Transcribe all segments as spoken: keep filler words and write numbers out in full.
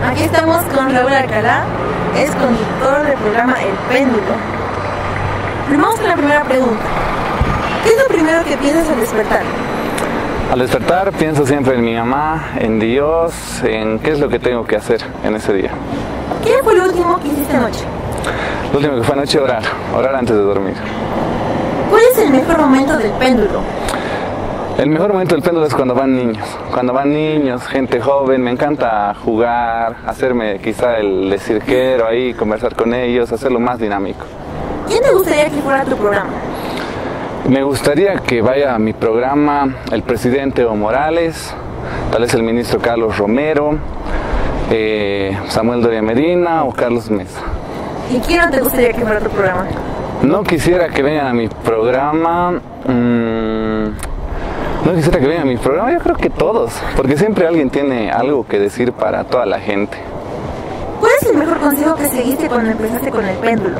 Aquí estamos con Raúl Alcalá, es conductor del programa El Péndulo. Vamos con la primera pregunta. ¿Qué es lo primero que piensas al despertar? Al despertar pienso siempre en mi mamá, en Dios, en qué es lo que tengo que hacer en ese día. ¿Qué fue lo último que hiciste anoche? Lo último que fue anoche, orar, orar antes de dormir. ¿Cuál es el mejor momento del péndulo? El mejor momento del péndulo es cuando van niños, cuando van niños, gente joven, me encanta jugar, hacerme quizá el de cirquero ahí, conversar con ellos, hacerlo más dinámico. ¿Quién te gustaría que fuera tu programa? Me gustaría que vaya a mi programa el presidente Evo Morales, tal vez el ministro Carlos Romero, eh, Samuel Doria Medina o Carlos Mesa. ¿Y quién no te gustaría que fuera tu programa? No quisiera que vengan a mi programa... Mmm, No quisiera que vengan a mi programa, yo creo que todos, porque siempre alguien tiene algo que decir para toda la gente. ¿Cuál es el mejor consejo que seguiste cuando empezaste con el péndulo?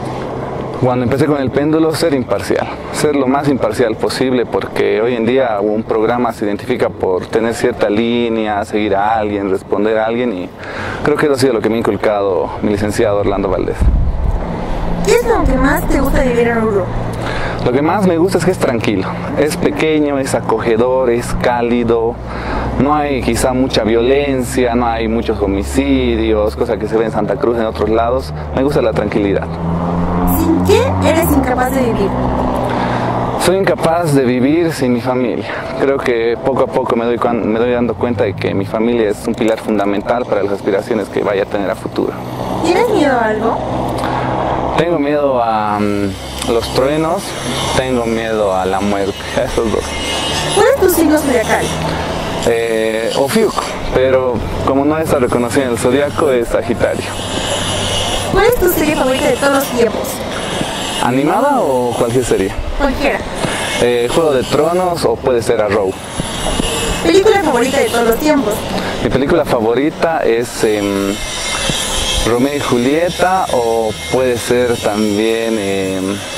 Cuando empecé con el péndulo, ser imparcial, ser lo más imparcial posible, porque hoy en día un programa se identifica por tener cierta línea, seguir a alguien, responder a alguien, y creo que eso ha sido lo que me ha inculcado mi licenciado Orlando Valdés. ¿Qué es lo que más te gusta de vivir en Oruro? Lo que más me gusta es que es tranquilo, es pequeño, es acogedor, es cálido, no hay quizá mucha violencia, no hay muchos homicidios, cosa que se ve en Santa Cruz, en otros lados. Me gusta la tranquilidad. ¿Sin qué eres incapaz de vivir? Soy incapaz de vivir sin mi familia. Creo que poco a poco me doy, me doy dando cuenta de que mi familia es un pilar fundamental para las aspiraciones que vaya a tener a futuro. ¿Tienes miedo a algo? Tengo miedo a um, los truenos, tengo miedo a la muerte, a esos dos. ¿Cuál es tu signo zodiacal? Eh, Ofiuco, pero como no está reconocido en el zodiaco, es Sagitario. ¿Cuál es tu serie favorita de todos los tiempos? ¿Animada o cualquier serie? Cualquiera. Eh, Juego de Tronos o puede ser Arrow. ¿Película favorita de todos los tiempos? Mi película favorita es... Eh, Romeo y Julieta, o puede ser también, eh,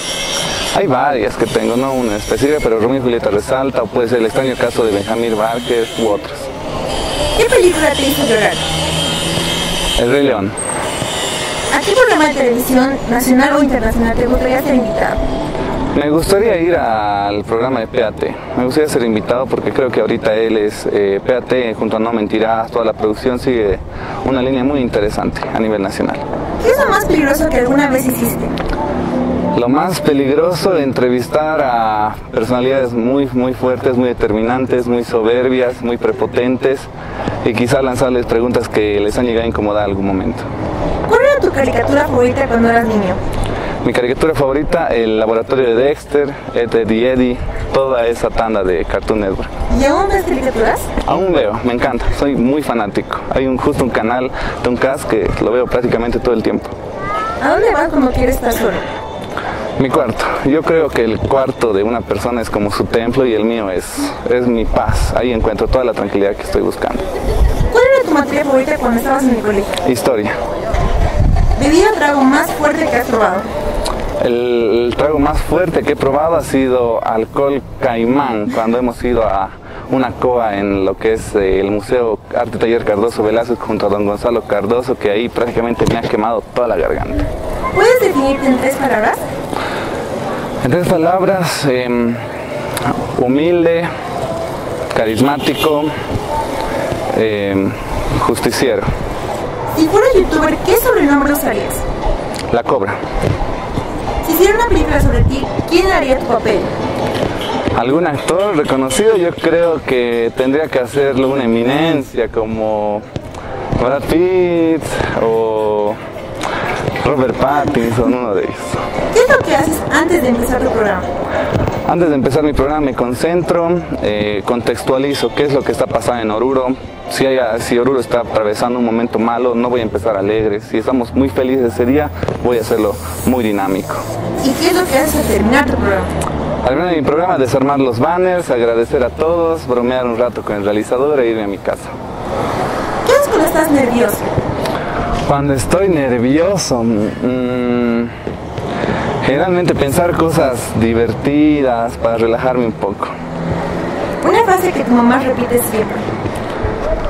hay varias que tengo, no una específica, pero Romeo y Julieta resalta, o puede ser El extraño caso de Benjamin Barker u otras. ¿Qué película te hizo llorar? El Rey León. ¿A qué programa de televisión nacional o internacional te gustaría ser invitado? Me gustaría ir al programa de P A T, me gustaría ser invitado porque creo que ahorita él es eh, P A T junto a No Mentirás, toda la producción sigue una línea muy interesante a nivel nacional. ¿Qué es lo más peligroso que alguna vez hiciste? Lo más peligroso, entrevistar a personalidades muy, muy fuertes, muy determinantes, muy soberbias, muy prepotentes y quizá lanzarles preguntas que les han llegado a incomodar en algún momento. ¿Cuál era tu caricatura favorita cuando eras niño? Mi caricatura favorita, El laboratorio de Dexter, Ed, Edd y Eddy, toda esa tanda de Cartoon Network. ¿Y aún ves caricaturas? Aún veo, me encanta, soy muy fanático. Hay un, justo un canal, Tomcast, que lo veo prácticamente todo el tiempo. ¿A dónde vas cuando quieres estar solo? Mi cuarto. Yo creo que el cuarto de una persona es como su templo y el mío es, es mi paz. Ahí encuentro toda la tranquilidad que estoy buscando. ¿Cuál era tu materia favorita cuando estabas en el colegio? Historia. ¿Bebida o trago más fuerte que has probado? El, el trago más fuerte que he probado ha sido alcohol Caimán, cuando hemos ido a una coa en lo que es eh, el Museo Arte Taller Cardoso Velázquez junto a don Gonzalo Cardoso, que ahí prácticamente me ha quemado toda la garganta. ¿Puedes definirte en tres palabras? En tres palabras, eh, humilde, carismático, eh, justiciero. Si fueras youtuber, ¿qué sobrenombre usarías? La Cobra. Si hiciera una película sobre ti, ¿quién haría tu papel? ¿Algún actor reconocido? Yo creo que tendría que hacerlo una eminencia como Brad Pitt o Robert Pattinson, uno de ellos. ¿Qué es lo que haces antes de empezar tu programa? Antes de empezar mi programa me concentro, eh, contextualizo qué es lo que está pasando en Oruro. Si, hay, si Oruro está atravesando un momento malo, no voy a empezar alegre. Si estamos muy felices ese día, voy a hacerlo muy dinámico. ¿Y qué es lo que haces al terminar tu programa? Al terminar mi programa, desarmar los banners, agradecer a todos, bromear un rato con el realizador e irme a mi casa. ¿Qué haces cuando estás nervioso? Cuando estoy nervioso, mmm, generalmente pensar cosas divertidas para relajarme un poco. Una frase que tu mamá repite siempre.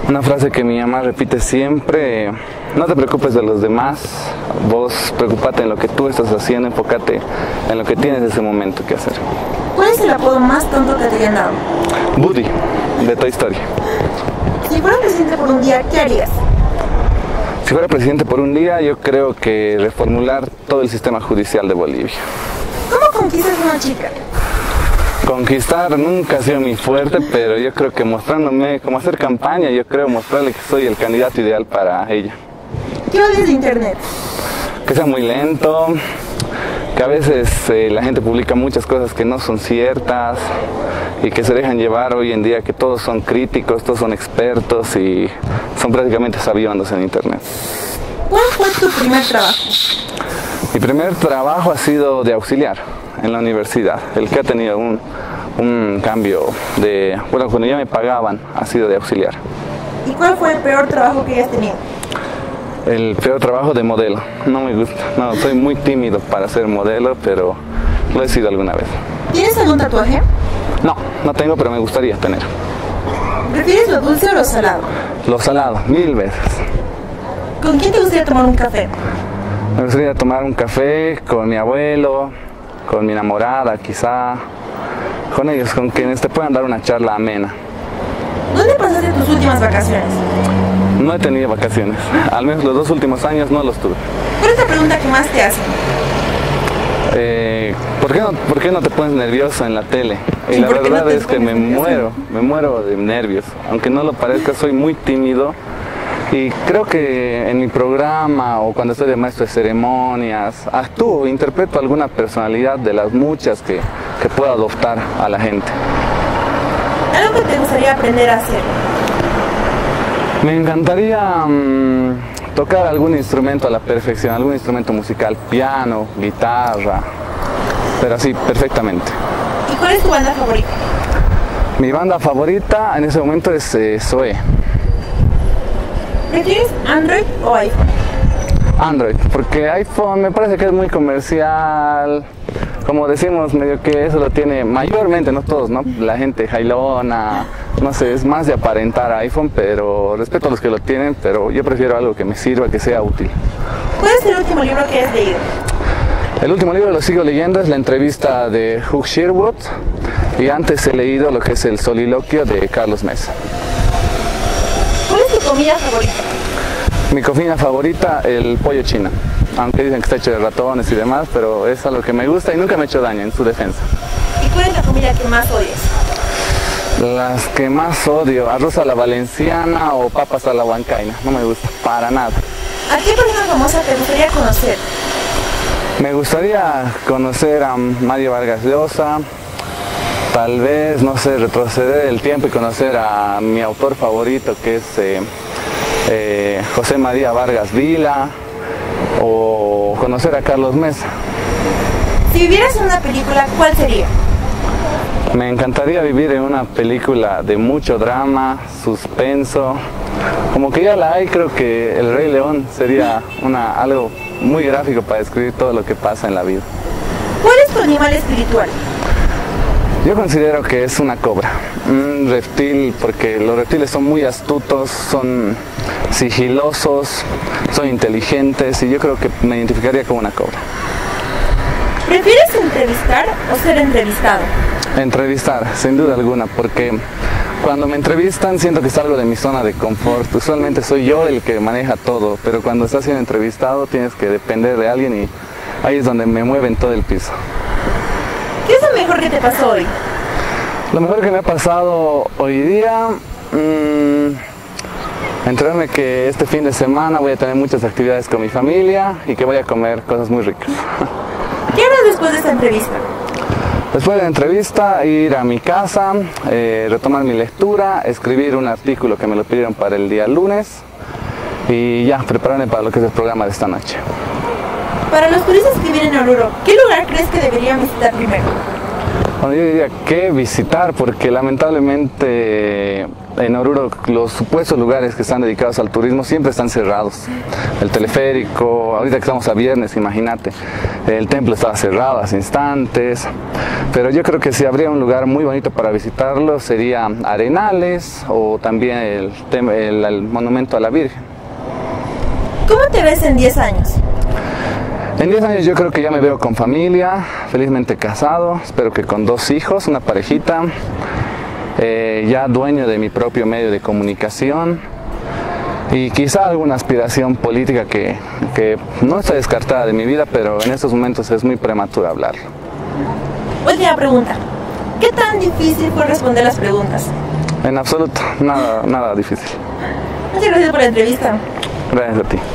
Una frase que mi mamá repite siempre: no te preocupes de los demás, vos preocupate en lo que tú estás haciendo, enfócate en lo que tienes en ese momento que hacer. ¿Cuál es el apodo más tonto que te hayan dado? Woody, de Toy Story. Si fueras presidente por un día, ¿qué harías? Si fuera presidente por un día, yo creo que reformular todo el sistema judicial de Bolivia. ¿Cómo conquistas a una chica? Conquistar nunca ha sido mi fuerte, pero yo creo que mostrándome, como hacer campaña, yo creo mostrarle que soy el candidato ideal para ella. ¿Qué odias de internet? Que sea muy lento, que a veces eh, la gente publica muchas cosas que no son ciertas y que se dejan llevar hoy en día, que todos son críticos, todos son expertos y son prácticamente sabiondos en internet. ¿Cuál fue tu primer trabajo? Mi primer trabajo ha sido de auxiliar en la universidad, el que ha tenido un, un cambio de, bueno, cuando ya me pagaban ha sido de auxiliar. ¿Y cuál fue el peor trabajo que hayas tenido? El peor trabajo de modelo, no me gusta, no, soy muy tímido para ser modelo, pero lo he sido alguna vez. ¿Tienes algún tatuaje? No, no tengo, pero me gustaría tener. ¿Prefieres lo dulce o lo salado? Lo salado, mil veces. ¿Con quién te gustaría tomar un café? Me gustaría tomar un café con mi abuelo, con mi enamorada quizá, con ellos, con quienes te puedan dar una charla amena. ¿Dónde pasaste tus últimas vacaciones? No he tenido vacaciones, al menos los dos últimos años no los tuve. ¿Cuál es la pregunta que más te hacen? Eh, ¿por qué no, ¿Por qué no te pones nervioso en la tele? Y ¿Y la por qué no verdad te es que pones me nervioso? muero, me muero de nervios. Aunque no lo parezca, soy muy tímido. Y creo que en mi programa o cuando estoy de maestro de ceremonias, actúo, interpreto alguna personalidad de las muchas que, que puedo adoptar a la gente. ¿Algo que te gustaría aprender a hacer? Me encantaría mmm, tocar algún instrumento a la perfección, algún instrumento musical, piano, guitarra, pero así perfectamente. ¿Y cuál es tu banda favorita? Mi banda favorita en ese momento es eh, Zoé. ¿Prefieres Android o iPhone? Android, porque iPhone me parece que es muy comercial, como decimos, medio que eso lo tiene mayormente, no todos, ¿no? La gente jailona, no sé, es más de aparentar iPhone, pero respeto a los que lo tienen, pero yo prefiero algo que me sirva, que sea útil. ¿Cuál es el último libro que has leído? El último libro lo sigo leyendo, es la entrevista de Hugh Sherwood, y antes he leído lo que es el soliloquio de Carlos Mesa. ¿Cuál es tu comida favorita? Mi comida favorita, el pollo chino, aunque dicen que está hecho de ratones y demás, pero es algo que me gusta y nunca me ha hecho daño en su defensa. ¿Y cuál es la comida que más odias? Las que más odio, arroz a la valenciana o papas a la huancaina, no me gusta para nada. ¿A qué persona famosa te gustaría conocer? Me gustaría conocer a Mario Vargas Llosa, tal vez, no sé, retroceder el tiempo y conocer a mi autor favorito, que es eh, eh, José María Vargas Vila, o conocer a Carlos Mesa. Si vivieras en una película, ¿cuál sería? Me encantaría vivir en una película de mucho drama, suspenso, como que ya la hay. Creo que El Rey León sería una, algo muy gráfico para describir todo lo que pasa en la vida. ¿Cuál es tu animal espiritual? Yo considero que es una cobra, un reptil, porque los reptiles son muy astutos, son sigilosos, son inteligentes y yo creo que me identificaría como una cobra. ¿Prefieres entrevistar o ser entrevistado? Entrevistar, sin duda alguna, porque cuando me entrevistan siento que salgo de mi zona de confort. Usualmente soy yo el que maneja todo, pero cuando estás siendo entrevistado tienes que depender de alguien y ahí es donde me mueven todo el piso. ¿Qué es lo mejor que te pasó hoy? Lo mejor que me ha pasado hoy día, mmm, enterarme que este fin de semana voy a tener muchas actividades con mi familia y que voy a comer cosas muy ricas. ¿Qué harás después de esta entrevista? Después de la entrevista, ir a mi casa, eh, retomar mi lectura, escribir un artículo que me lo pidieron para el día lunes y ya, prepararme para lo que es el programa de esta noche. Para los turistas que vienen a Oruro, ¿qué lugar crees que deberían visitar primero? Bueno, yo diría que visitar, porque lamentablemente en Oruro los supuestos lugares que están dedicados al turismo siempre están cerrados. El teleférico, ahorita que estamos a viernes, imagínate, el templo estaba cerrado hace instantes, pero yo creo que si habría un lugar muy bonito para visitarlo sería Arenales o también el, el, el monumento a la Virgen. ¿Cómo te ves en diez años? En diez años yo creo que ya me veo con familia, felizmente casado, espero que con dos hijos, una parejita, eh, ya dueño de mi propio medio de comunicación y quizá alguna aspiración política que, que no está descartada de mi vida, pero en estos momentos es muy prematuro hablarlo. Última pregunta, ¿qué tan difícil fue responder las preguntas? En absoluto, nada, nada difícil. Muchas gracias por la entrevista. Gracias a ti.